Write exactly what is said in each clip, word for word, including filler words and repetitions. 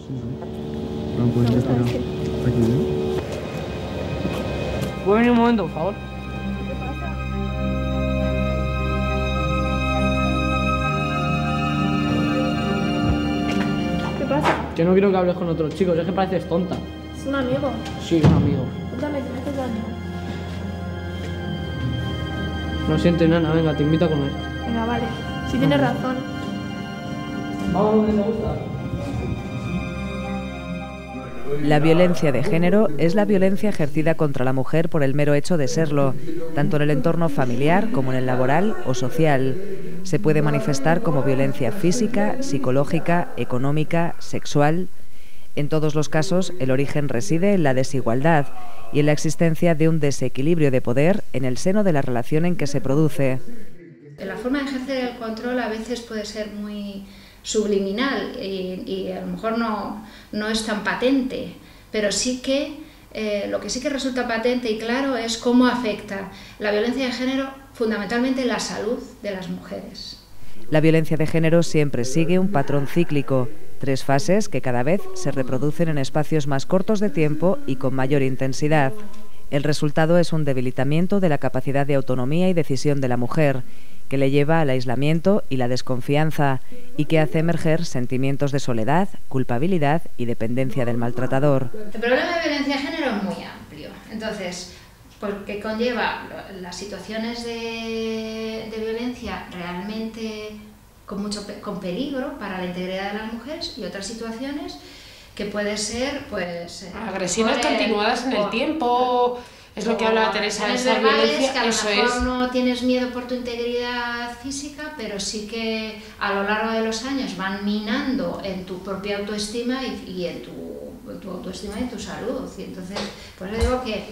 No, pues ya estará aquí, ¿no? ¿Puede venir un momento, por favor? ¿Qué pasa? Que no quiero que hables con otros chicos, es que pareces tonta. Es un amigo. Sí, un amigo. Cuéntame, ¿qué me haces daño? No sientes nada, venga, te invito a comer. Venga, vale. Si tienes razón. Vamos donde te gusta. La violencia de género es la violencia ejercida contra la mujer por el mero hecho de serlo, tanto en el entorno familiar como en el laboral o social. Se puede manifestar como violencia física, psicológica, económica, sexual. En todos los casos, el origen reside en la desigualdad y en la existencia de un desequilibrio de poder en el seno de la relación en que se produce. La forma de ejercer el control a veces puede ser muy subliminal y, y a lo mejor no, no es tan patente, pero sí que eh, lo que sí que resulta patente y claro es cómo afecta la violencia de género fundamentalmente la salud de las mujeres. La violencia de género siempre sigue un patrón cíclico, tres fases que cada vez se reproducen en espacios más cortos de tiempo y con mayor intensidad. El resultado es un debilitamiento de la capacidad de autonomía y decisión de la mujer, que le lleva al aislamiento y la desconfianza y que hace emerger sentimientos de soledad, culpabilidad y dependencia del maltratador. El problema de violencia de género es muy amplio, entonces, porque conlleva las situaciones de, de violencia realmente con mucho con peligro para la integridad de las mujeres y otras situaciones que puede ser pues agresiones continuadas en el tiempo. Es lo que hablaba Teresa, esa violencia, que a lo eso mejor es. No tienes miedo por tu integridad física, pero sí que a lo largo de los años van minando en tu propia autoestima y, y en, tu, en tu autoestima y en tu salud. Y entonces, por eso digo que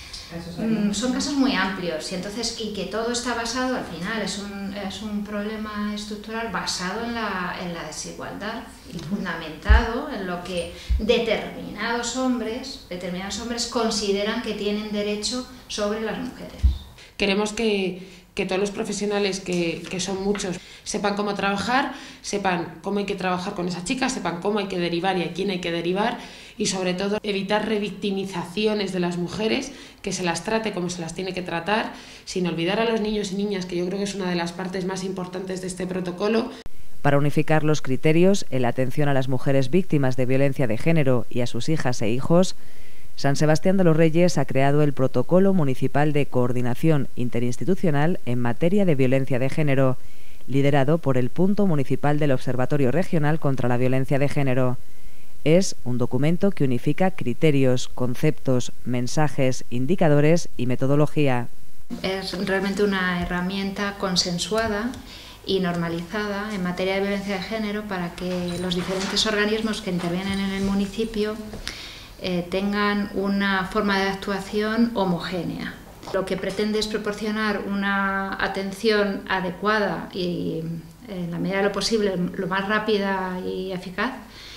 mm, son casos muy amplios y entonces y que todo está basado, al final, es un, es un problema estructural basado en la, en la desigualdad y fundamentado en lo que determinados hombres, determinados hombres consideran que tienen derecho sobre las mujeres. Queremos que, que todos los profesionales, que, que son muchos, sepan cómo trabajar, sepan cómo hay que trabajar con esas chicas, sepan cómo hay que derivar y a quién hay que derivar y sobre todo evitar revictimizaciones de las mujeres, que se las trate como se las tiene que tratar, sin olvidar a los niños y niñas, que yo creo que es una de las partes más importantes de este protocolo. Para unificar los criterios en la atención a las mujeres víctimas de violencia de género y a sus hijas e hijos, San Sebastián de los Reyes ha creado el Protocolo Municipal de Coordinación Interinstitucional en materia de violencia de género, liderado por el Punto Municipal del Observatorio Regional contra la Violencia de Género. Es un documento que unifica criterios, conceptos, mensajes, indicadores y metodología. Es realmente una herramienta consensuada y normalizada en materia de violencia de género para que los diferentes organismos que intervienen en el municipio eh, tengan una forma de actuación homogénea. Lo que pretende es proporcionar una atención adecuada y, en la medida de lo posible, lo más rápida y eficaz,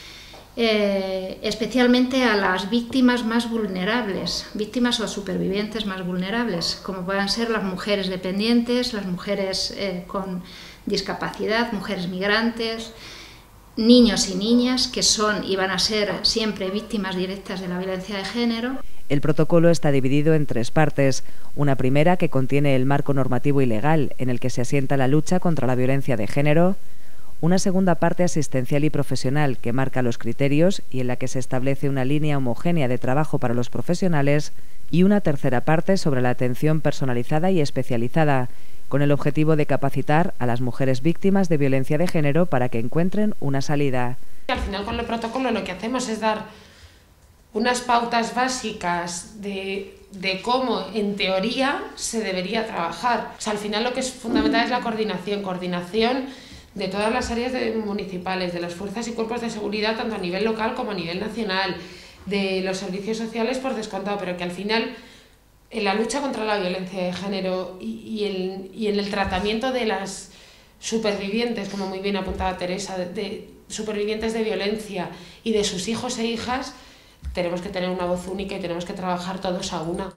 Eh, especialmente a las víctimas más vulnerables, víctimas o supervivientes más vulnerables, como puedan ser las mujeres dependientes, las mujeres eh, con discapacidad, mujeres migrantes, niños y niñas que son y van a ser siempre víctimas directas de la violencia de género. El protocolo está dividido en tres partes. Una primera que contiene el marco normativo y legal en el que se asienta la lucha contra la violencia de género. Una segunda parte asistencial y profesional que marca los criterios y en la que se establece una línea homogénea de trabajo para los profesionales, y una tercera parte sobre la atención personalizada y especializada, con el objetivo de capacitar a las mujeres víctimas de violencia de género para que encuentren una salida. Al final, con el protocolo lo que hacemos es dar unas pautas básicas de, de cómo, en teoría, se debería trabajar. O sea, al final lo que es fundamental es la coordinación, coordinación de todas las áreas de, municipales, de las fuerzas y cuerpos de seguridad, tanto a nivel local como a nivel nacional, de los servicios sociales por descontado, pero que al final en la lucha contra la violencia de género y, y, el, y en el tratamiento de las supervivientes, como muy bien apuntaba Teresa, de, de supervivientes de violencia y de sus hijos e hijas, tenemos que tener una voz única y tenemos que trabajar todos a una.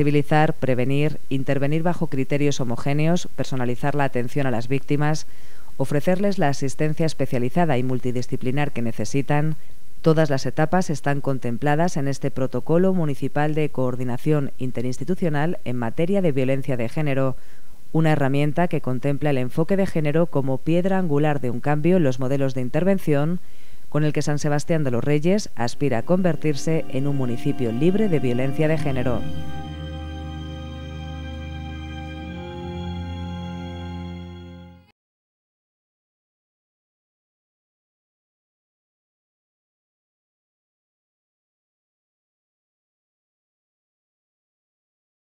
Sensibilizar, prevenir, intervenir bajo criterios homogéneos, personalizar la atención a las víctimas, ofrecerles la asistencia especializada y multidisciplinar que necesitan. Todas las etapas están contempladas en este Protocolo Municipal de Coordinación Interinstitucional en materia de violencia de género, una herramienta que contempla el enfoque de género como piedra angular de un cambio en los modelos de intervención, con el que San Sebastián de los Reyes aspira a convertirse en un municipio libre de violencia de género.